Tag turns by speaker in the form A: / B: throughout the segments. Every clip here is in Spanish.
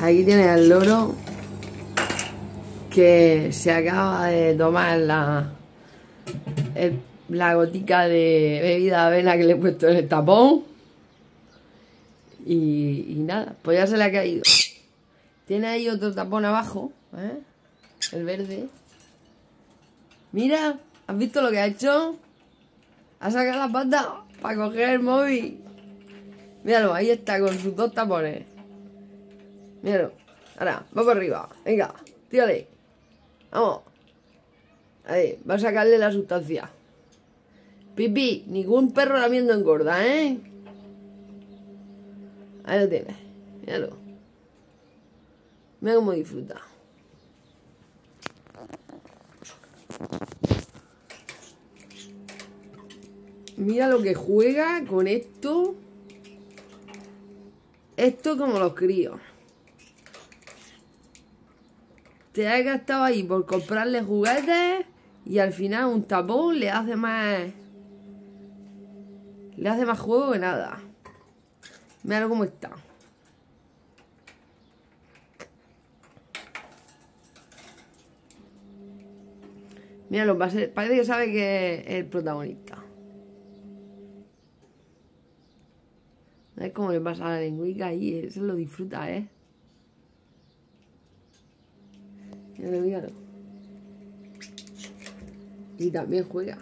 A: Aquí tienes al loro que se acaba de tomar la gotica de bebida de avena que le he puesto en el tapón. Y nada, pues ya se le ha caído. Tiene ahí otro tapón abajo, ¿eh? El verde. Mira, ¿has visto lo que ha hecho? Ha sacado la pata para coger el móvil. Míralo, ahí está con sus dos tapones. Míralo. Ahora, va por arriba. Venga, tírale. Vamos. Ahí, va a sacarle la sustancia. Pipi, ningún perro lamiendo engorda, ¿eh? Ahí lo tienes. Míralo. Mira cómo disfruta. Mira lo que juega con esto. Esto como los críos. Te has gastado ahí por comprarle juguetes y al final un tapón le hace más juego que nada. Mira cómo está. Míralo, parece que sabe que es el protagonista. ¿Ves cómo le pasa la lengüica ahí? Eso lo disfruta, ¿eh? Míralo, míralo. Y también juega.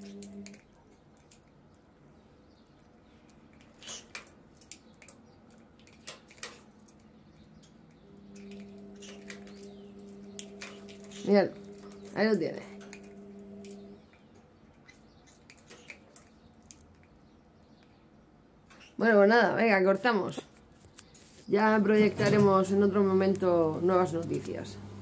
A: Míralo, ahí lo tienes. Bueno, pues nada, venga, cortamos. Ya proyectaremos en otro momento nuevas noticias.